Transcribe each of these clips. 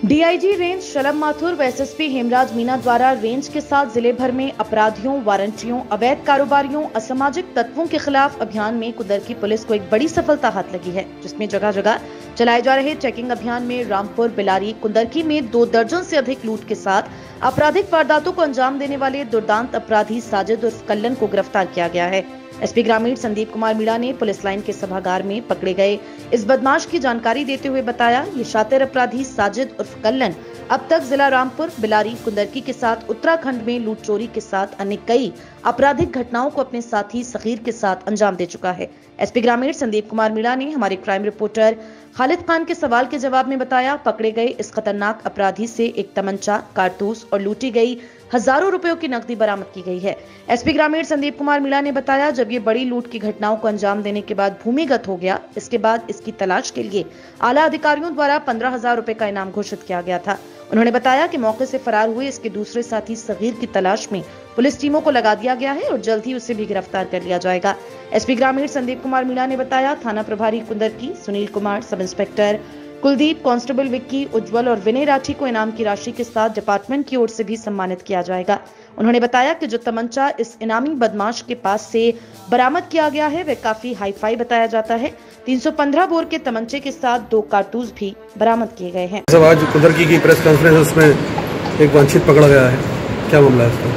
DIG range शलभ माथुर व SSP Hemraj Meena द्वारा range के साथ जिले भर में अपराधियों, वारंटियों, अवैध कारोबारियों, असामाजिक तत्वों के खिलाफ अभियान में कुंदरकी पुलिस को एक बड़ी सफलता हाथ लगी है, जिसमें जगह जगह चलाए जा रहे चेकिंग अभियान में रामपुर, बिलारी, कुंदरकी में 2 दर्जन से अधिक लूट के साथ आपराधिक वारदातों को अंजाम देने वाले दुर्दांत अपराधी साजिद उर्फ कल्लन को गिरफ्तार किया गया है। एसपी ग्रामीण संदीप कुमार मीणा ने पुलिस लाइन के सभागार में पकड़े गए इस बदमाश की जानकारी देते हुए बताया, ये शातिर अपराधी साजिद उर्फ कल्लन अब तक जिला रामपुर, बिलारी, कुंदरकी के साथ उत्तराखंड में लूट चोरी के साथ अन्य कई आपराधिक घटनाओं को अपने साथी सगीर के साथ अंजाम दे चुका है। एसपी ग्रामीण संदीप कुमार मीणा ने हमारे क्राइम रिपोर्टर खालिद खान के सवाल के जवाब में बताया, पकड़े गए इस खतरनाक अपराधी से एक तमंचा, कारतूस और लूटी गई हजारों रुपयों की नकदी बरामद की गई है। एसपी ग्रामीण संदीप कुमार मीणा ने बताया, जब ये बड़ी लूट की घटनाओं को अंजाम देने के बाद भूमिगत हो गया, इसके बाद इसकी तलाश के लिए आला अधिकारियों द्वारा 15,000 रुपए का इनाम घोषित किया गया था। उन्होंने बताया कि मौके से फरार हुए इसके दूसरे साथी सगीर की तलाश में पुलिस टीमों को लगा दिया गया है और जल्द ही उसे भी गिरफ्तार कर लिया जाएगा। एसपी ग्रामीण संदीप कुमार मीणा ने बताया, थाना प्रभारी Kundarki Sunil Kumar, sub inspector Kuldeep, constable Vicky, Ujjwal और विनय राठी को इनाम की राशि के साथ डिपार्टमेंट की ओर से भी सम्मानित किया जाएगा। उन्होंने बताया कि जो तमंचा इस इनामी बदमाश के पास से बरामद किया गया है वह काफी हाईफाई बताया जाता है। 315 बोर के तमंचे के साथ 2 कारतूस भी बरामद किए गए हैं। आज कुंदरकी की प्रेस कॉन्फ्रेंस, उसमें एक वांछित पकड़ा गया है, क्या मामला है इसका?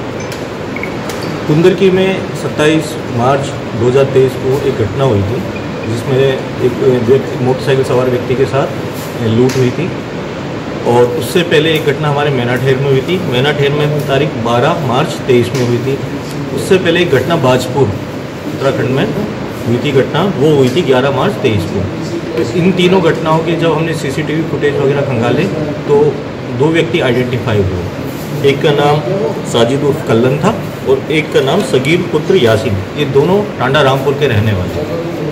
कुंदरकी में 27 मार्च 2023 को एक घटना हुई थी, जिसमें एक मोटरसाइकिल सवार व्यक्ति के साथ लूट हुई थी। और उससे पहले एक घटना हमारे मैनाठेर में हुई थी। मैनाठेर में तारीख 12 मार्च 23 में हुई थी। उससे पहले एक घटना बाजपुर उत्तराखंड में हुई थी, घटना वो हुई थी 11 मार्च 23 को। तो इन तीनों घटनाओं के जब हमने सीसीटीवी फुटेज वगैरह खंगाले तो 2 व्यक्ति आइडेंटिफाई हुए। एक का नाम साजिद उर्फ कल्लन था और एक का नाम सगीर पुत्र यासीन। ये दोनों टांडा रामपुर के रहने वाले।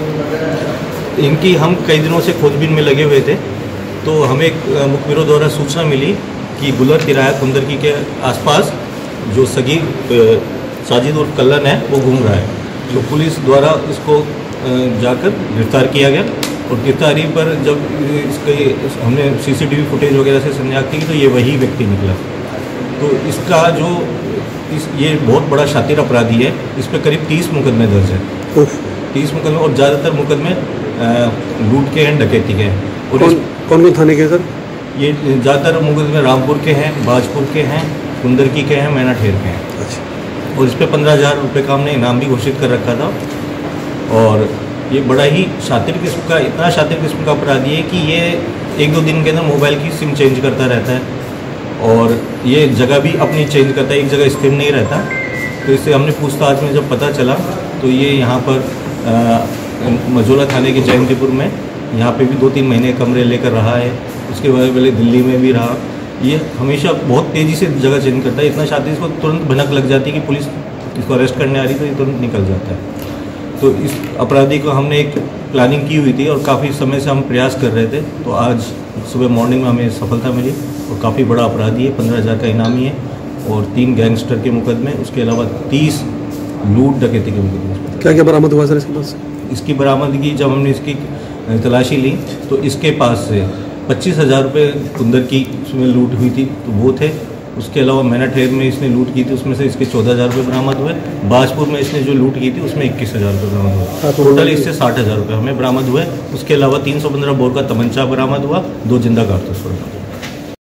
इनकी हम कई दिनों से खोजबीन में लगे हुए थे, तो हमें मुखबिरों द्वारा सूचना मिली कि बुलर तिराया कुंदरकी के आसपास जो सगीर साजिद उर्फ कल्लन है वो घूम रहा है। तो पुलिस द्वारा इसको जाकर गिरफ्तार किया गया और गिरफ्तारी पर जब इसके हमने सीसीटीवी फुटेज वगैरह से शनाख्त की तो ये वही व्यक्ति निकला। तो इसका जो ये बहुत बड़ा शातिर अपराधी है, इस पर करीब 30 मुकदमे दर्ज है। 30 मुकदमे और ज़्यादातर मुकदमे लूट के हैं, डकैती के हैं। और कौन कौन थाने के सर? ये ज़्यादातर मुकदमे रामपुर के हैं, बाजपुर के हैं, कुंदरकी के हैं, मैनाठेर के हैं। अच्छा। और इस पर 15,000 रुपये का हमने इनाम भी घोषित कर रखा था। और ये बड़ा ही शातिर किस्म का, इतना शातिर किस्म का अपराधी है कि ये 1-2 दिन के अंदर मोबाइल की सिम चेंज करता रहता है और ये जगह भी अपनी चेंज करता है, एक जगह स्थिर नहीं रहता। तो इससे हमने पूछताछ में जब पता चला तो ये यहाँ पर मझोला थाने के जयंतीपुर में यहाँ पे भी 2-3 महीने कमरे लेकर रहा है। उसके बाद पहले दिल्ली में भी रहा। ये हमेशा बहुत तेज़ी से जगह चेंज करता है, इतना शातिर इसको तुरंत भनक लग जाती है कि पुलिस इसको अरेस्ट करने आ रही तो ये तुरंत निकल जाता है। तो इस अपराधी को हमने एक प्लानिंग की हुई थी और काफ़ी समय से हम प्रयास कर रहे थे। तो आज सुबह मॉर्निंग में हमें सफलता मिली और काफ़ी बड़ा अपराधी है, 15,000 का इनामी है और 3 गैंगस्टर के मुकदमे, उसके अलावा 30 लूट डकैती के मुकदमे। क्या क्या बरामद हुआ सर इसके पास? इसकी बरामदगी जब हमने इसकी तलाशी ली तो इसके पास से 25,000 रुपये कुंदरकी उसमें लूट हुई थी तो वो थे। उसके अलावा मैनाठेर में इसने लूट की थी, उसमें से इसके 14,000 रुपये बरामद हुए। बाजपुर में इसने जो लूट की थी उसमें 21,000 रुपये बरामद हुए। टोटल इससे 60,000 रुपये हमें बरामद हुए। उसके अलावा 315 बोर का तमंचा बरामद हुआ, 2 जिंदा कारतूस बरामद हुए।